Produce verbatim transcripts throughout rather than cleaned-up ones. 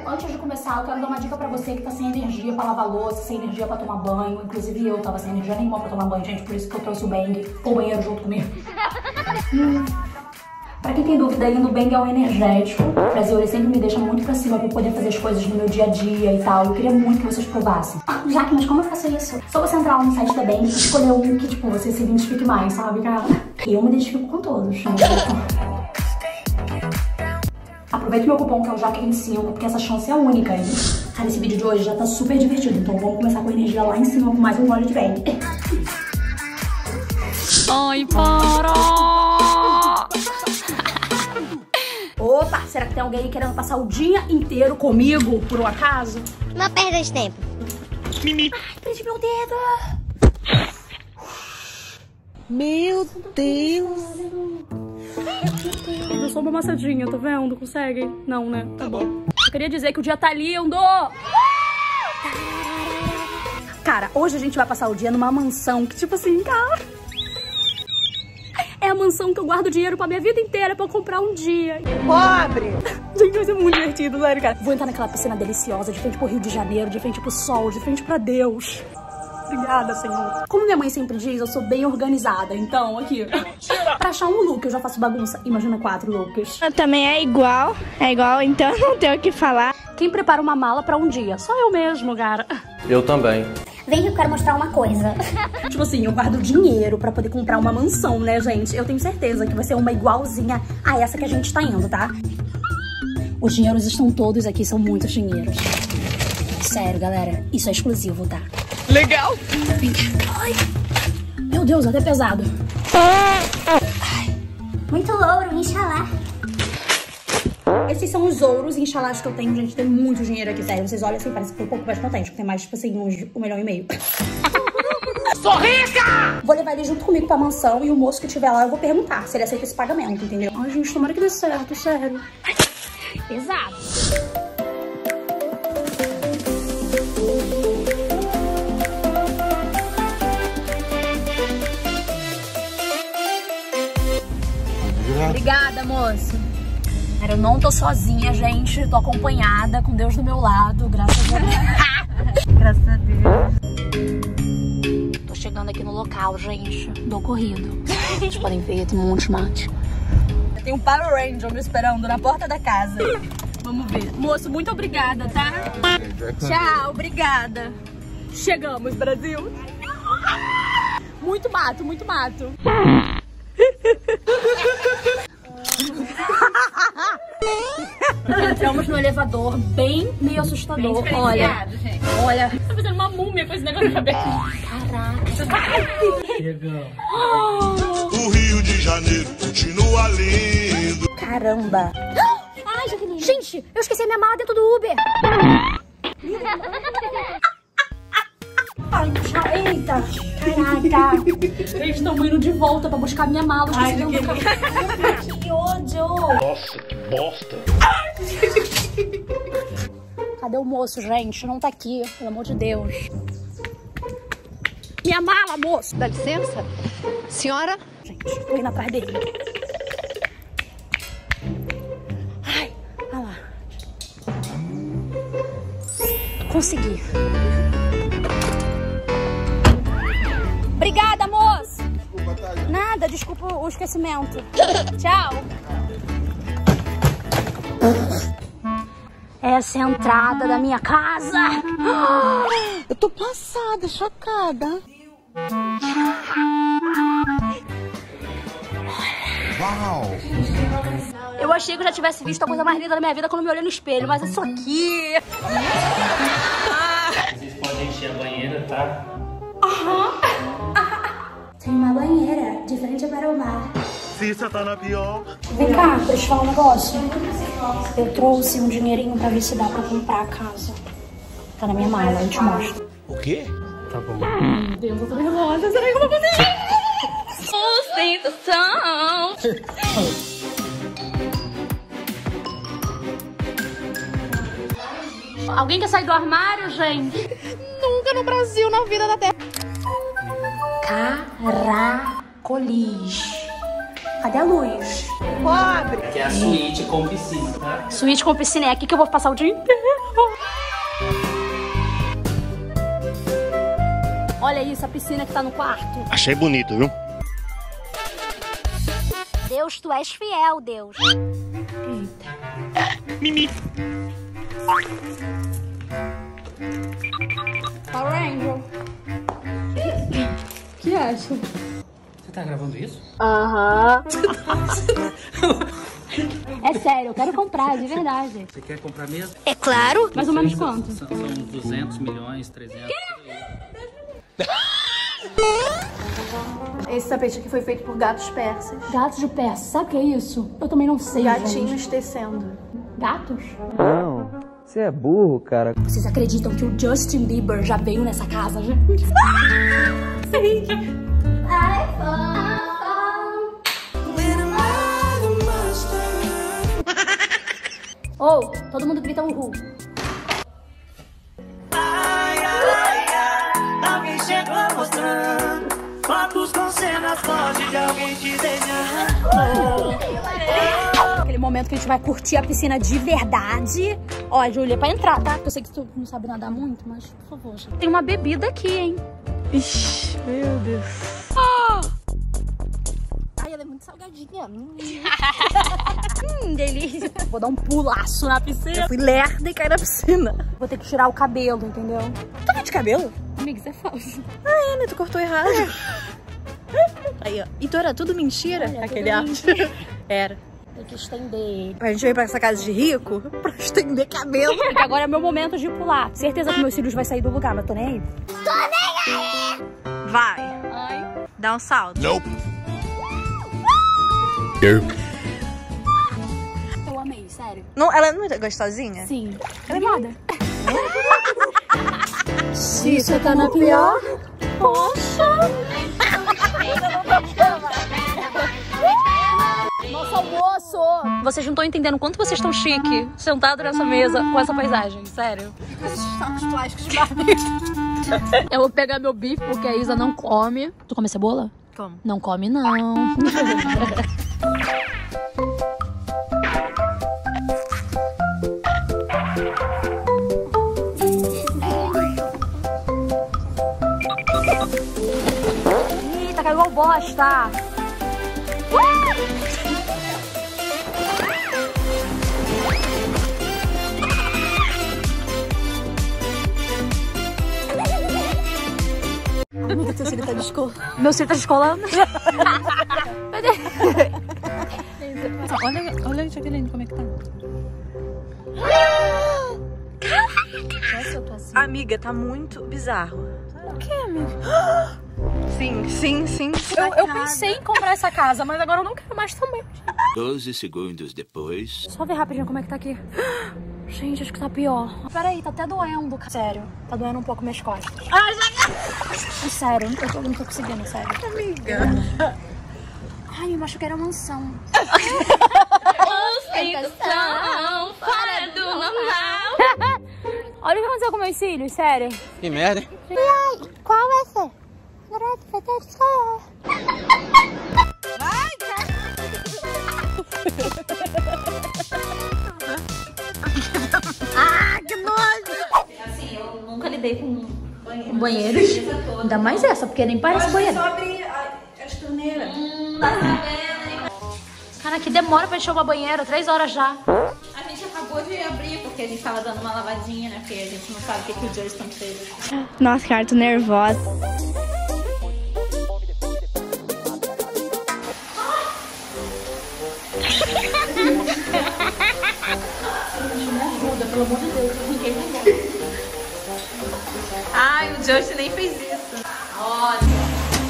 Antes de começar, eu quero dar uma dica pra você que tá sem energia pra lavar louça, sem energia pra tomar banho. Inclusive eu tava sem energia nenhuma pra tomar banho, gente, por isso que eu trouxe o Bang, o banheiro junto comigo. hum. Pra quem tem dúvida ainda, o Bang é um energético. O Brasil, ele sempre me deixa muito pra cima pra poder fazer as coisas no meu dia a dia e tal. Eu queria muito que vocês provassem. Ah, Jaque, mas como eu faço isso? Só você entrar lá no site da Bang e escolher um que, tipo, você se identifique mais, sabe, cara? E eu me identifico com todos. Aproveita o meu cupom, que é o Jaque vinte e cinco, porque essa chance é única, hein? Cara, esse vídeo de hoje já tá super divertido, então vamos começar com a energia lá em cima com mais um gole de Bang. Ai, para! Opa, será que tem alguém querendo passar o dia inteiro comigo, por um acaso? Não perda de tempo. Mimi. Ai, prendi meu dedo. Meu Deus. Eu sou uma amassadinha, tá vendo? Consegue? Não, né? Tá bom. Eu queria dizer que o dia tá lindo. Cara, hoje a gente vai passar o dia numa mansão que, tipo assim, cara... É a mansão que eu guardo dinheiro pra minha vida inteira pra eu comprar um dia. Pobre! Gente, vai ser muito divertido, sério, cara. Vou entrar naquela piscina deliciosa, de frente pro Rio de Janeiro, de frente pro sol, de frente pra Deus. Obrigada, Senhor. Como minha mãe sempre diz, eu sou bem organizada. Então, aqui, pra achar um look, eu já faço bagunça. Imagina quatro looks. Também é igual, é igual, então não tenho o que falar. Quem prepara uma mala pra um dia? Só eu mesmo, cara. Eu também. Vem que eu quero mostrar uma coisa. Tipo assim, eu guardo dinheiro pra poder comprar uma mansão, né, gente? Eu tenho certeza que vai ser uma igualzinha a essa que a gente tá indo, tá? Os dinheiros estão todos aqui, são muitos dinheiros. Sério, galera, isso é exclusivo, tá? Legal. Ai, meu Deus, até pesado. Ai. Muito ouro, inxalá. Esses são os ouros, inxalás que eu tenho, gente. Tem muito dinheiro aqui, sério. Vocês olham assim, parece que foi um pouco mais contente, porque tem mais, tipo assim, uns um milhão e meio. Sou rica! Vou levar ele junto comigo pra mansão e o moço que estiver lá, eu vou perguntar se ele aceita esse pagamento, entendeu? Ai, gente, tomara que dê certo, sério. Pesado. Obrigada, moço. Eu não tô sozinha, gente. Tô acompanhada, com Deus do meu lado, graças a Deus. Graças a Deus. Tô chegando aqui no local, gente, do ocorrido. Vocês podem ver, tem um monte de mate. Tem um Power Ranger me esperando na porta da casa. Vamos ver. Moço, muito obrigada, tá? Tchau, obrigada. Chegamos, Brasil. Muito mato, muito mato. Entramos no elevador, bem meio assustador. Bem olha, gente. Olha. Tá fazendo uma múmia com esse negócio na cabeça. Caraca. Chegamos. O Rio de Janeiro continua lindo. Caramba. Ai, Jaqueline. Gente, eu esqueci a minha mala dentro do Uber. Ai, eita. Caraca. Eles estão indo de volta pra buscar minha mala. Ai, que... que ódio. Nossa, que bosta. Cadê o moço, gente? Não tá aqui, pelo amor de Deus. Minha mala, moço. Dá licença? Senhora? Gente, tô indo atrás dele. Ai, olha lá. Consegui. Obrigada, moço. Desculpa, tá? Nada, desculpa o esquecimento. Tchau. Essa é a entrada da minha casa. Eu tô passada, chocada. Uau! Eu achei que eu já tivesse visto a coisa mais linda da minha vida quando me olhei no espelho, mas isso aqui... Vocês podem encher a banheira, tá? Tem uma banheira de frente para o mar. Se você tá na pior. Vem cá, deixa eu te falar um negócio. Eu trouxe um dinheirinho pra ver se dá pra comprar a casa. Tá na minha mala, eu te mostro. O quê? Tá bom. Meu Deus, eu tô nervosa. Será que eu vou conseguir? Ostentação. Alguém quer sair do armário, gente? Nunca no Brasil, na vida da terra. Caracolis. Cadê a luz? Pobre. Que é a suíte com piscina, tá? Suíte com piscina é aqui que eu vou passar o dia inteiro. Olha isso, a piscina que tá no quarto. Achei bonito, viu? Deus, tu és fiel, Deus. Mimi. Power Angel. O que acha? Você tá gravando isso? Aham. É sério, eu quero comprar, de verdade. Você quer comprar mesmo? É claro. Mais ou menos quanto? São, são duzentos milhões, trezentos. Esse tapete aqui foi feito por gatos persas. Gatos de persa, sabe o que é isso? Eu também não sei, Gatinhos gente. tecendo. Gatos? Não, você é burro, cara. Vocês acreditam que o Justin Bieber já veio nessa casa, gente? Sim. Ou, oh, todo mundo grita um ru. Alguém chegou mostrando fotos com cenas fortes de alguém te desenhando. Aquele momento que a gente vai curtir a piscina de verdade. Ó, Júlia, pra entrar, tá? Porque eu sei que tu não sabe nadar muito, mas por favor, gente. Tem uma bebida aqui, hein? Ixi, meu Deus. Oh! Ai, ela é muito salgadinha. hum, delícia. Vou dar um pulaço na piscina. Eu fui lerda e caí na piscina. Vou ter que tirar o cabelo, entendeu? Tá de cabelo? Amiga, isso é falso. Ah, é, né? Tu cortou errado. Aí, ó. Então era tudo mentira? Olha, Aquele tudo ato. mentira. Era. Tem que estender. A gente veio pra essa casa de rico pra estender cabelo. Porque agora é meu momento de pular. Certeza que meus cílios vai sair do lugar, mas tô nem aí. Vai. Ai. Dá um salto. Nope. Eu amei, sério. Não, ela é muito gostosinha? Sim. Ela é moda. Se você tá na pior. Poxa! Nosso almoço! Vocês não estão entendendo o quanto vocês estão chique sentados nessa mesa com essa paisagem, sério. Os plásticos de Barbie. Eu vou pegar meu bife porque a Isa não come. Tu come cebola? Como? Não come, não. Eita, caiu igual bosta. Amiga, teu cílio tá descolando. Meu cílio tá descolando. Olha, olha a Jaqueline, como é que tá. Amiga, tá muito bizarro. O que, amiga? Sim, sim, sim. Eu, eu pensei em comprar essa casa, mas agora eu não quero mais também. doze segundos depois. Só ver rapidinho como é que tá aqui. Gente, acho que tá pior. Peraí, tá até doendo. Sério, tá doendo um pouco minhas costas. Ai, já... Sério, eu tô, não tô conseguindo, sério. Amiga. Ai, eu acho que era mansão. Ostentação fora do normal. Olha o que aconteceu com meus cílios, sério. Que merda, hein? Qual vai ser? Ah, que nojo! Assim, eu nunca lidei com banheiros. Ainda mais essa, porque nem parece banheiro. Só abrir as torneiras. Hum, tá sabendo. Cara, que demora pra encher uma banheira, três horas já. A gente acabou de abrir porque a gente tava dando uma lavadinha, né? Porque a gente não sabe o que, que o Justin fez. Nossa, cara, tô nervosa. Pelo amor de Deus, eu fiquei com Ai, o Justin nem fez isso. Ótimo.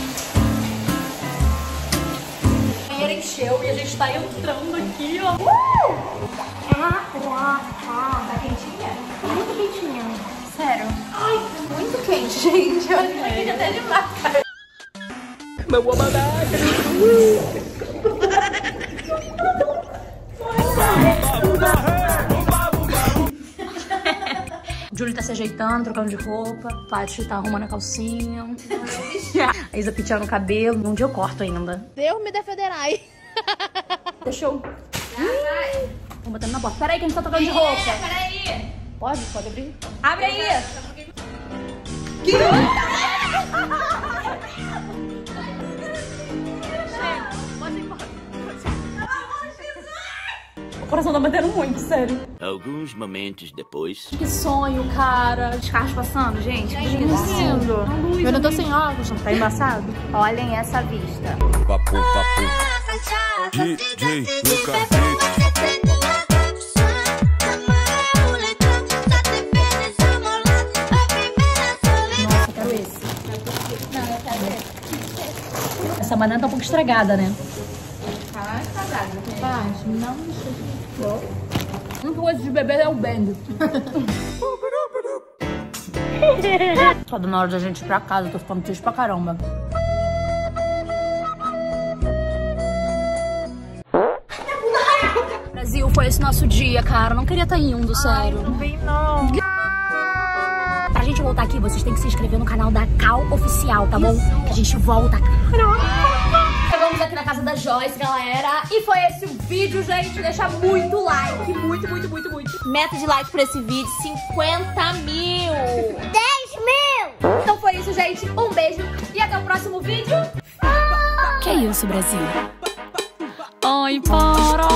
A banheira encheu e a gente tá entrando aqui, ó. Uh! Ah, ah, ah, tá quentinha? Muito quentinha. Sério. Ai, muito quente, gente. Olha, tá quente até demais. Meu bobadário. Júlia tá se ajeitando, trocando de roupa. Paty tá arrumando a calcinha. A Isa penteando o cabelo. Um dia eu corto ainda. Deus me defenderai. Deixa eu... Tô botando na porta. Peraí que a gente tá trocando de roupa. Peraí. Pode? Pode abrir? Abre aí. Que... O coração tá batendo muito, sério. Alguns momentos depois. Que sonho, cara. Os carros passando, gente. Que lindo. Eu não tô sem óculos, não tá embaçado? Olhem essa vista. Papo, papo. D J Lucas. Nossa, eu quero esse. Não, eu quero ver. Essa banana tá um pouco estragada, né? Tá estragado. Faz, não deixa de... A única coisa de beber é o Bend. Tá dando hora da gente ir pra casa, tô ficando triste pra caramba. Brasil, foi esse nosso dia, cara. Não queria estar indo, sério. Ai, não vem não. Pra gente voltar aqui, vocês têm que se inscrever no canal da Cal Oficial, tá bom? Que a gente volta. Chegamos aqui na casa da Joyce, galera. E foi esse o vídeo, gente. Deixa muito like. Muito, muito, muito, muito. Meta de like pra esse vídeo, cinquenta mil. dez mil! Então foi isso, gente. Um beijo e até o próximo vídeo. Que isso, Brasil? Ai, para!